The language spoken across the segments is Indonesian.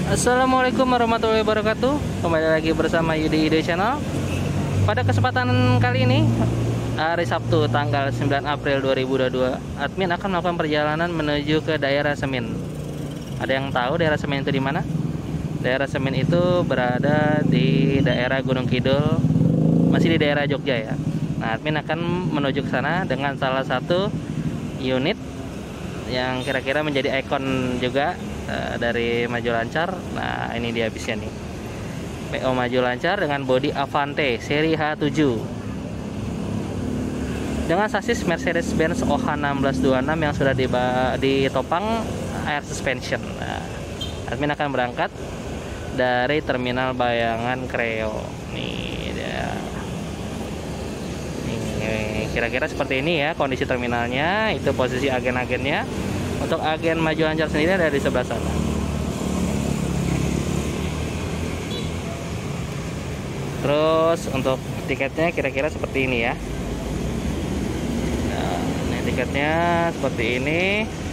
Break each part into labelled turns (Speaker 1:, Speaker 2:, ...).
Speaker 1: Assalamualaikum warahmatullahi wabarakatuh. Kembali lagi bersama Yudi Ide Channel. Pada kesempatan kali ini, hari Sabtu tanggal 9 April 2022, admin akan melakukan perjalanan menuju ke daerah Semin. Ada yang tahu daerah Semin itu di mana? Daerah Semin itu berada di daerah Gunung Kidul, masih di daerah Jogja ya. Nah, admin akan menuju ke sana dengan salah satu unit yang kira-kira menjadi ikon juga dari Maju Lancar. Nah, ini dia habisnya nih, PO Maju Lancar dengan bodi Avante seri H7 dengan sasis Mercedes-Benz OH1626 yang sudah ditopang air suspension. Nah, admin akan berangkat dari Terminal Bayangan Kreo. Nih dia. Nih, kira-kira seperti ini ya kondisi terminalnya. Itu posisi agen-agennya. Untuk agen Maju Lancar sendiri ada di sebelah sana. Terus untuk tiketnya kira-kira seperti ini ya. Nah, ini tiketnya seperti ini.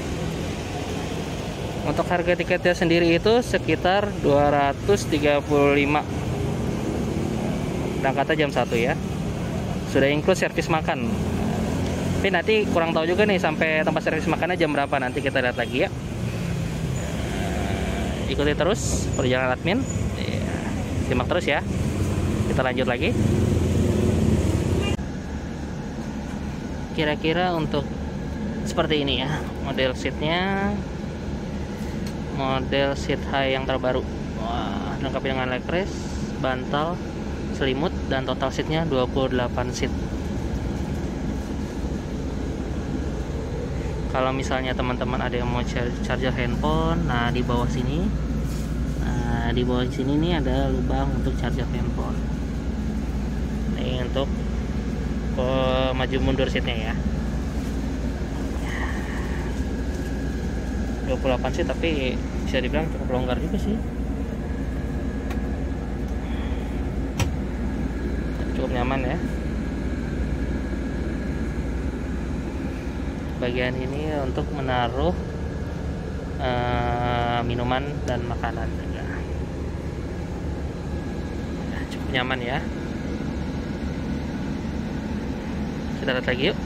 Speaker 1: Untuk harga tiketnya sendiri itu sekitar 235. Berangkatnya jam 1 ya. Sudah include servis makan. Tapi nanti kurang tahu juga nih sampai tempat servis makannya jam berapa, nanti kita lihat lagi ya. Ikuti terus perjalanan admin. Simak terus ya. Kita lanjut lagi. Kira-kira untuk seperti ini ya model seatnya, model seat high yang terbaru. Wah, lengkap dengan leg rest, bantal, selimut, dan total seatnya 28 seat. Kalau misalnya teman-teman ada yang mau charger handphone, nah di bawah sini, nih ada lubang untuk charger handphone. Ini untuk maju mundur seatnya ya. 28 seat tapi bisa dibilang cukup longgar juga sih. Cukup nyaman ya. Bagian ini untuk menaruh minuman dan makanan juga. Cukup nyaman ya. Kita lihat lagi yuk.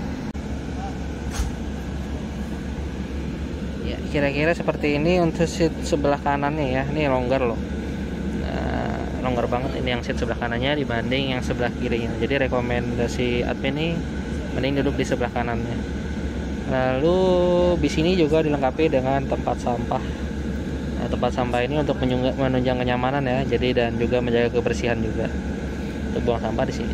Speaker 1: Ya, kira-kira seperti ini untuk seat sebelah kanannya ya. Ini longgar loh. Longgar banget ini yang seat sebelah kanannya dibanding yang sebelah kirinya. Jadi rekomendasi admin nih mending duduk di sebelah kanannya. Lalu di sini juga dilengkapi dengan tempat sampah. Nah, tempat sampah ini untuk menunjang kenyamanan ya. Jadi dan juga menjaga kebersihan juga. Untuk buang sampah di sini.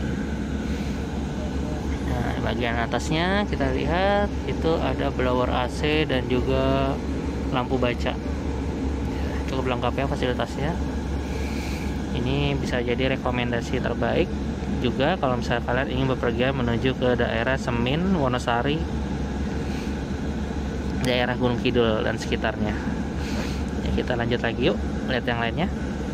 Speaker 1: Nah, bagian atasnya kita lihat itu ada blower AC dan juga lampu baca. Cukup lengkap ya fasilitasnya. Ini bisa jadi rekomendasi terbaik juga kalau misalnya kalian ingin bepergian menuju ke daerah Semin, Wonosari, daerah Gunung Kidul dan sekitarnya. Ya, kita lanjut lagi yuk, lihat yang lainnya.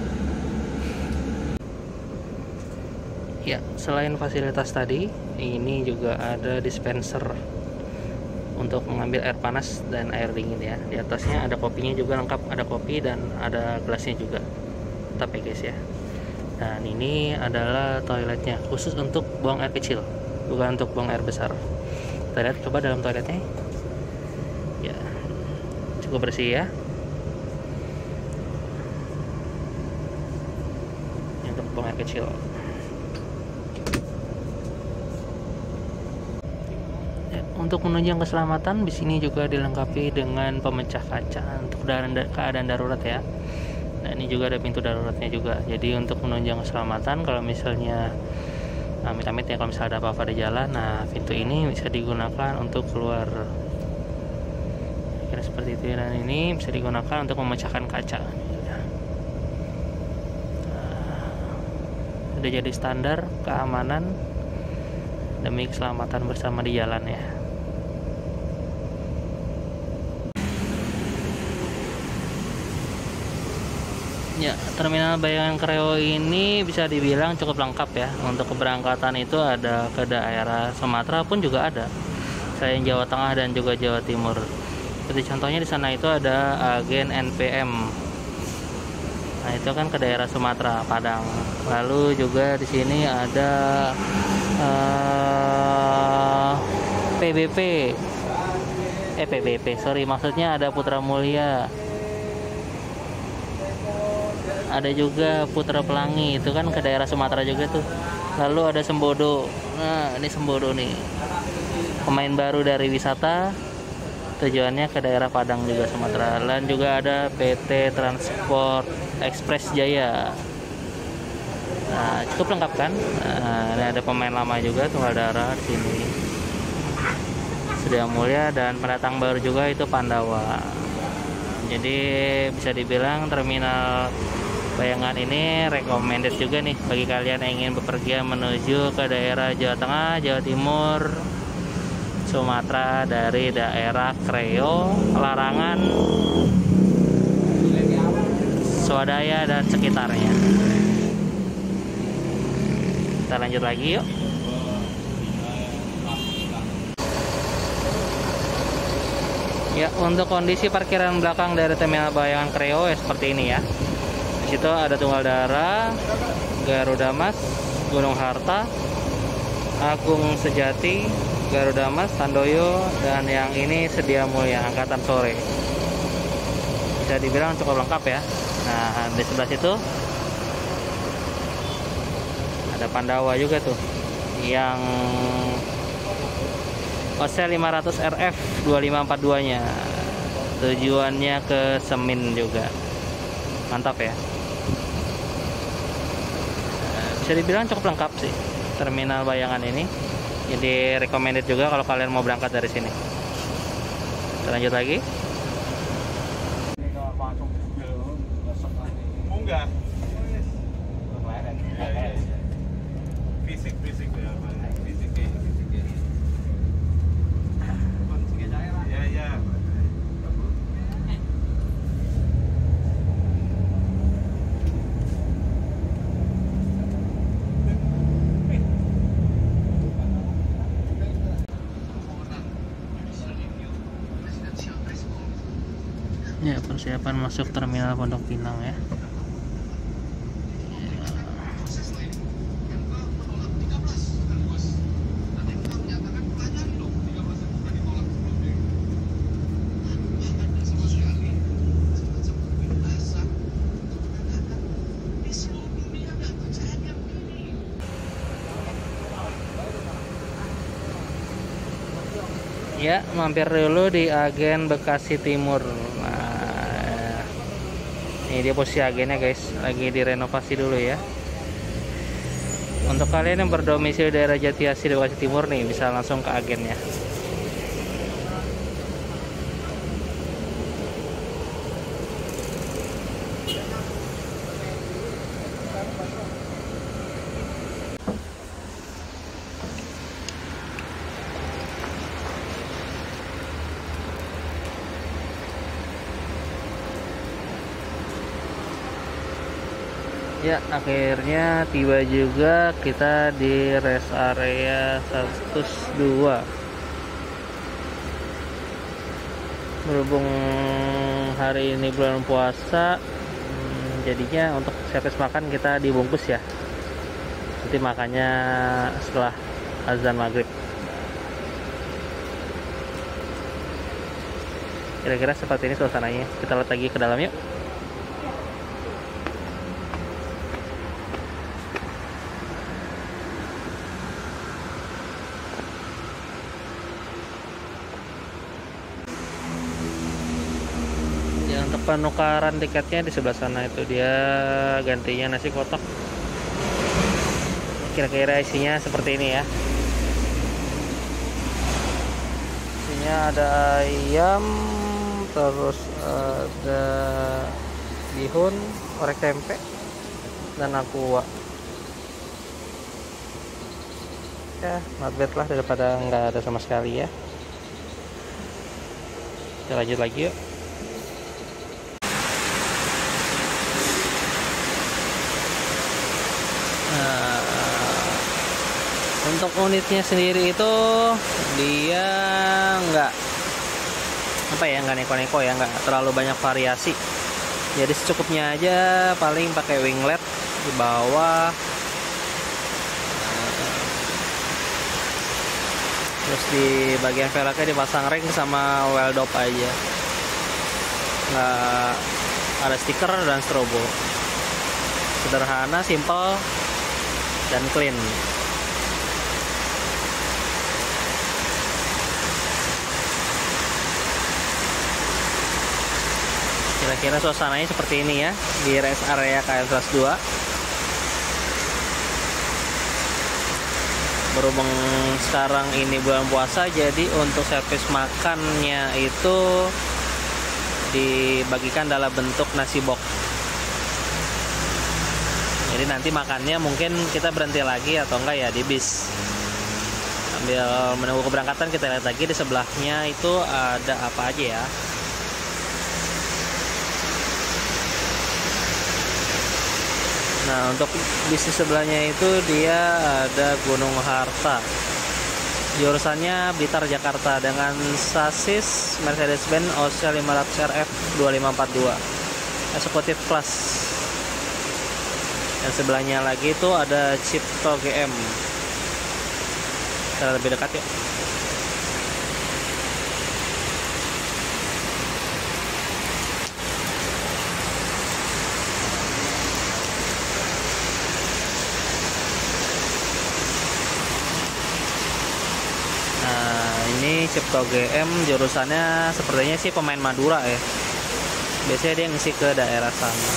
Speaker 1: Ya, selain fasilitas tadi, ini juga ada dispenser untuk mengambil air panas dan air dingin ya. Di atasnya ada kopinya juga lengkap, ada kopi dan ada gelasnya juga. Tetap ya guys ya. Dan ini adalah toiletnya, khusus untuk buang air kecil, bukan untuk buang air besar. Kita lihat coba dalam toiletnya. Ya, cukup bersih ya. Untuk buang air kecil. Ya, untuk menunjang keselamatan di sini juga dilengkapi dengan pemecah kaca untuk keadaan darurat ya. Nah, ini juga ada pintu daruratnya juga. Jadi untuk menunjang keselamatan kalau misalnya amit-amit ya, kalau misalnya ada apa-apa di jalan, nah pintu ini bisa digunakan untuk keluar. Kira seperti itu, dan ini bisa digunakan untuk memecahkan kaca. Sudah jadi standar keamanan demi keselamatan bersama di jalan ya. Ya, Terminal Bayangan Kreo ini bisa dibilang cukup lengkap ya. Untuk keberangkatan itu ada ke daerah Sumatera pun juga ada, selain Jawa Tengah dan juga Jawa Timur. Seperti contohnya di sana itu ada agen NPM Nah, itu kan ke daerah Sumatera, Padang. Lalu juga di sini ada PBP. PBP, sorry, maksudnya ada Putra Mulia. Ada juga Putra Pelangi, itu kan ke daerah Sumatera juga tuh. Lalu ada Sembodo. Nah, ini Sembodo nih. Pemain baru dari wisata, tujuannya ke daerah Padang juga Sumatera. Dan juga ada PT Transport Express Jaya. Nah, cukup lengkap kan? Nah, ini ada pemain lama juga, Tunggal Darah di sini. Sedia Mulia, dan pendatang baru juga itu Pandawa. Jadi bisa dibilang terminal Bayangan ini recommended juga nih bagi kalian yang ingin bepergian menuju ke daerah Jawa Tengah, Jawa Timur, Sumatera dari daerah Kreo, Larangan, Swadaya dan sekitarnya. Kita lanjut lagi yuk. Ya, untuk kondisi parkiran belakang dari terminal Bayangan Kreo ya seperti ini ya. Di situ ada Tunggal Darah, Garuda Mas, Gunung Harta, Agung Sejati, Garuda Mas, Sandoyo, dan yang ini Sedia Mulia Angkatan Sore. Bisa dibilang cukup lengkap ya. Nah, di sebelah situ ada Pandawa juga tuh, yang OC 500 RF 2542 nya, tujuannya ke Semin juga. Mantap ya. Bisa dibilang cukup lengkap sih terminal Bayangan ini. Jadi recommended juga kalau kalian mau berangkat dari sini. Kita lanjut lagi.
Speaker 2: Munggah. Fisik ya, fisiknya. Ya.
Speaker 1: Ya, persiapan masuk terminal Pondok Pinang ya. Ya, mampir dulu di agen Bekasi Timur. Nah, ini dia posisi agennya guys, lagi direnovasi dulu ya. Untuk kalian yang berdomisili daerah Jatiasih Bekasi Timur nih, bisa langsung ke agennya. Ya, akhirnya tiba juga kita di rest area 102. Berhubung hari ini bulan puasa, jadinya untuk servis makan kita dibungkus ya. Nanti makannya setelah azan maghrib. Kira-kira seperti ini suasananya. Kita lihat lagi ke dalam yuk. Untuk penukaran tiketnya di sebelah sana itu, dia gantinya nasi kotak. Kira-kira isinya seperti ini ya. Isinya ada ayam, terus ada bihun, orek tempe, dan aqua. Ya, not bad lah daripada nggak ada sama sekali ya. Kita lanjut lagi yuk. Untuk unitnya sendiri itu dia nggak neko-neko ya, nggak terlalu banyak variasi. Jadi secukupnya aja, paling pakai winglet di bawah. Terus di bagian velgnya dipasang ring sama well dop aja. Nggak ada stiker dan strobo. Sederhana, simple, dan clean. Kira-kira suasananya seperti ini ya di rest area KM 102. Berhubung sekarang ini bulan puasa, jadi untuk servis makannya itu dibagikan dalam bentuk nasi box. Jadi nanti makannya mungkin kita berhenti lagi atau enggak ya di bis. Sambil menunggu keberangkatan kita lihat lagi di sebelahnya itu ada apa aja ya. Nah, untuk bis di sebelahnya itu dia ada Gunung Harta. Jurusannya Blitar Jakarta dengan sasis Mercedes-Benz OC 500 RF 2542 Executive Plus. Dan sebelahnya lagi itu ada Cipto GM. Kita lebih dekat yuk. Ini Cipto GM, jurusannya sepertinya sih pemain Madura ya. Biasanya dia ngisi ke daerah sana.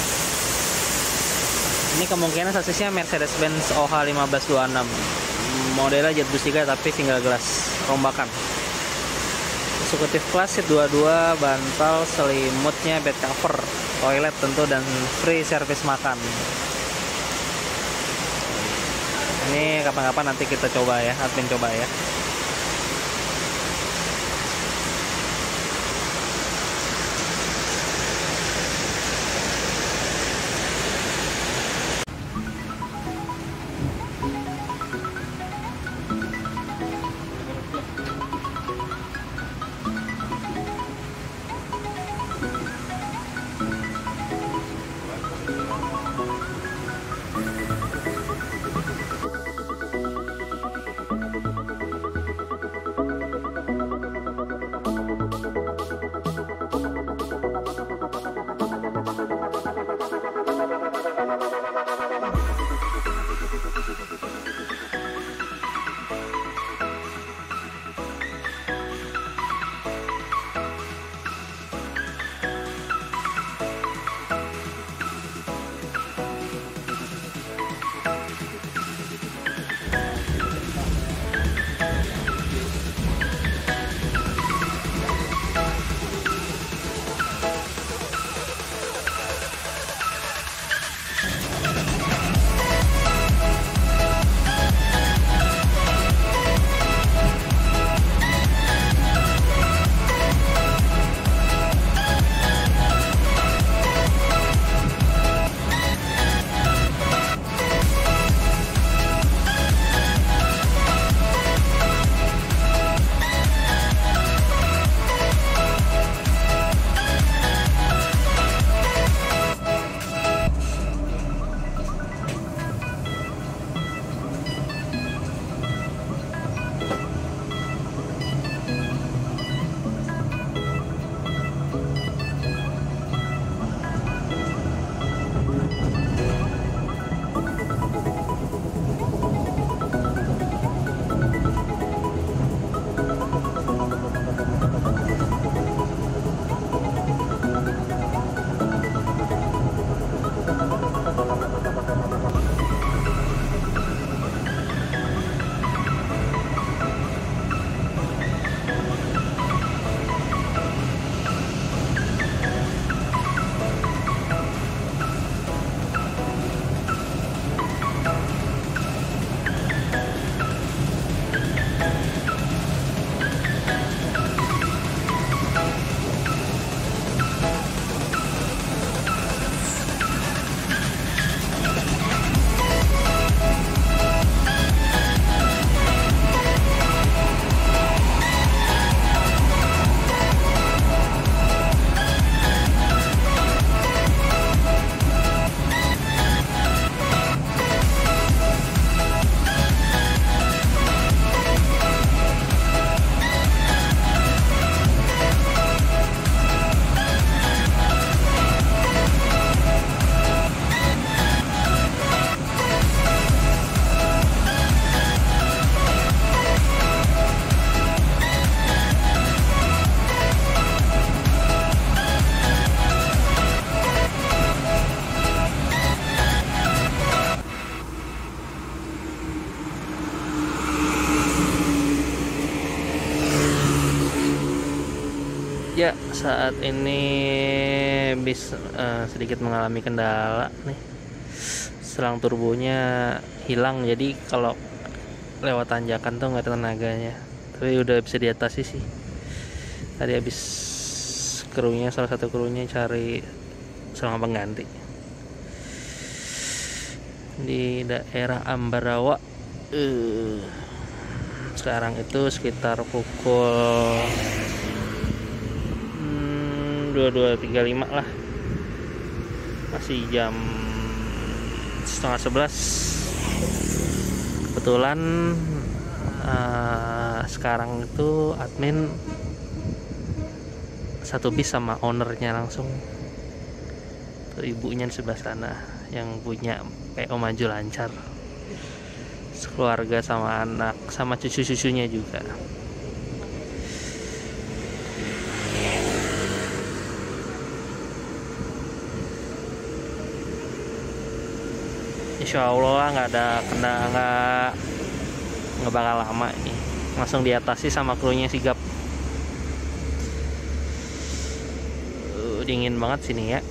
Speaker 1: Ini kemungkinan sasisnya Mercedes-Benz OH 1526. Modelnya jet bus 3 tapi single glass, rombakan. Executive Class seat 22, bantal, selimutnya bed cover, toilet tentu, dan free service makan. Ini kapan-kapan nanti kita coba ya, admin coba ya. Ya, saat ini bis sedikit mengalami kendala nih. Selang turbonya hilang, jadi kalau lewat tanjakan tuh nggak ada tenaganya. Tapi udah bisa diatasi sih. Tadi habis salah satu krunya cari selang pengganti di daerah Ambarawa. Sekarang itu sekitar pukul 22.35 lah, masih jam 10:30. Kebetulan sekarang itu admin satu bis sama ownernya langsung. Tuh, ibunya di sebelah sana yang punya PO Maju Lancar, sekeluarga sama anak sama cucu-cucunya juga. Insya Allah nggak bakal lama ini, langsung diatasi sama krunya sigap. Dingin banget sini ya.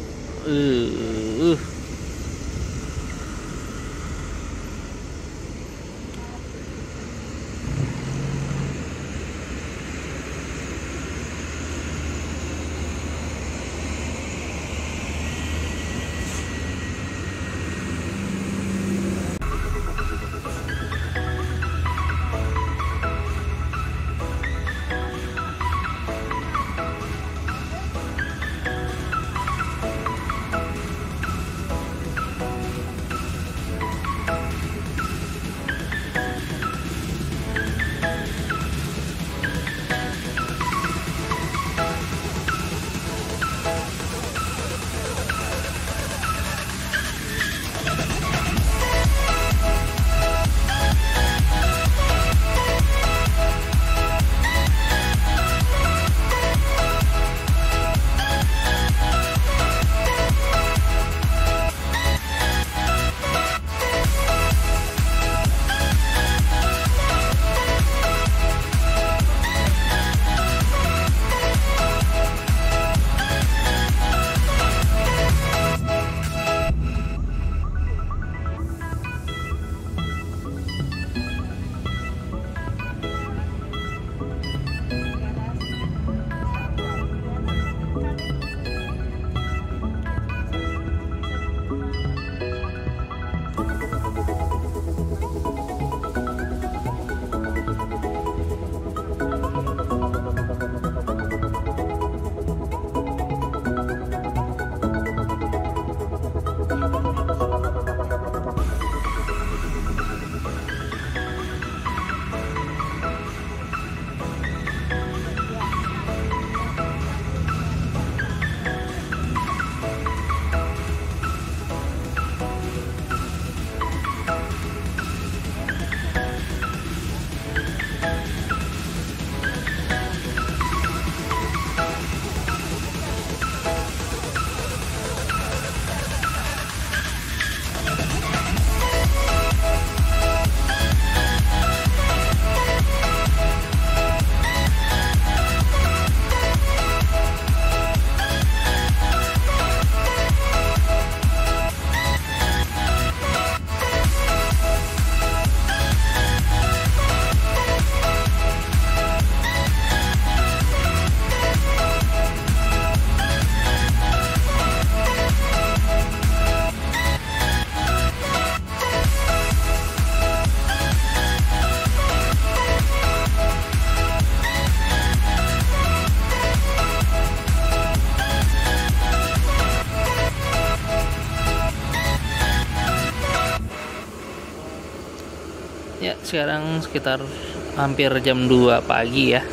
Speaker 1: Ya, sekarang sekitar hampir jam 2 pagi ya.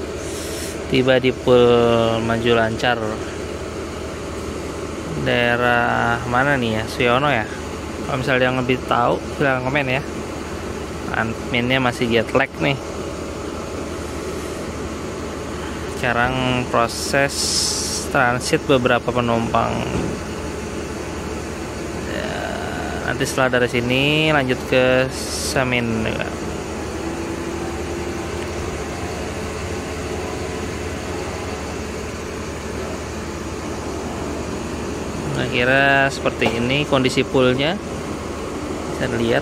Speaker 1: Tiba di Pul Maju Lancar. Daerah mana nih ya? Siono ya? Kalau misalnya yang lebih tahu, silahkan komen ya. Adminnya masih jet lag nih. Sekarang proses transit beberapa penumpang. Nanti setelah dari sini lanjut ke Samin. kira-kira seperti ini kondisi poolnya, bisa dilihat.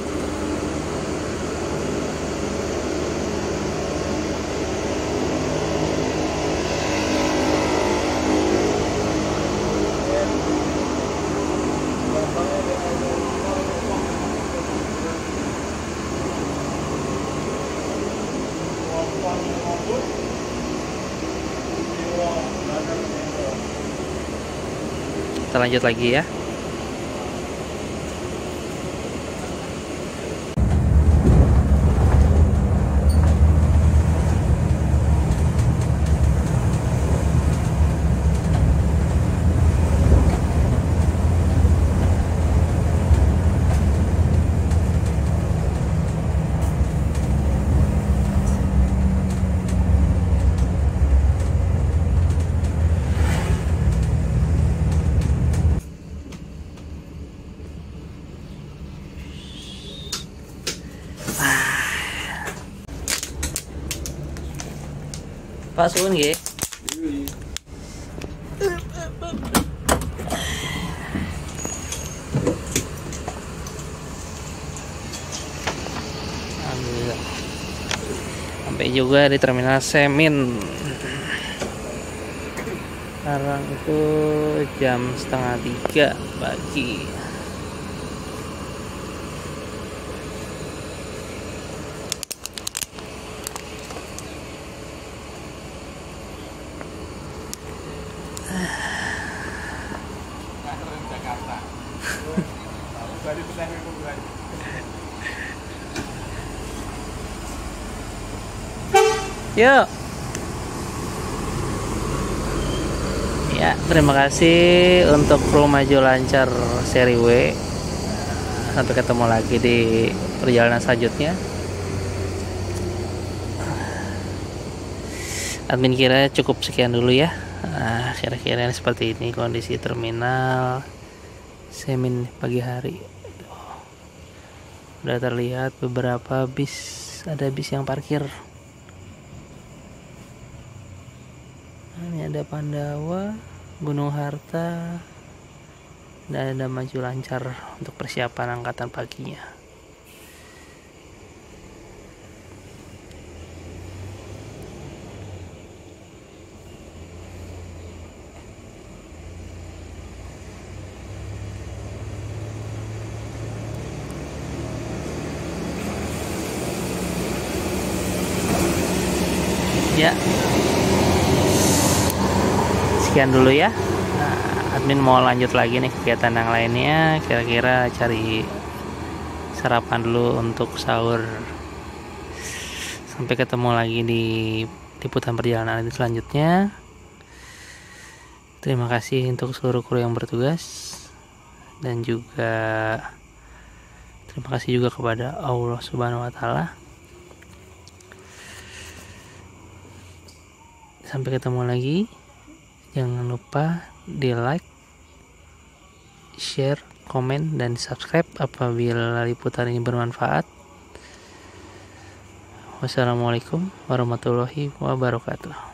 Speaker 1: Kita lanjut lagi ya. Pak suwun nggih. Alhamdulillah. Sampai juga di terminal Semin. Sekarang itu jam 2:30 pagi.
Speaker 2: Jakarta. Dari petani bukan.
Speaker 1: Yuk. Ya, terima kasih untuk kru maju lancar seri W. Sampai ketemu lagi di perjalanan selanjutnya. Admin kira cukup sekian dulu ya. Kira-kira seperti ini kondisi terminal Semin pagi hari. Udah terlihat beberapa bis, ada bis yang parkir. Ini ada Pandawa, Gunung Harta, dan ada maju lancar untuk persiapan angkatan paginya. Ya, sekian dulu ya. Admin mau lanjut lagi nih kegiatan yang lainnya. Kira-kira cari sarapan dulu untuk sahur. Sampai ketemu lagi di liputan perjalanan selanjutnya. Terima kasih untuk seluruh kru yang bertugas, dan juga terima kasih juga kepada Allah Subhanahu wa Ta'ala. Sampai ketemu lagi. Jangan lupa di like, share, komen, dan subscribe apabila liputan ini bermanfaat. Wassalamualaikum warahmatullahi wabarakatuh.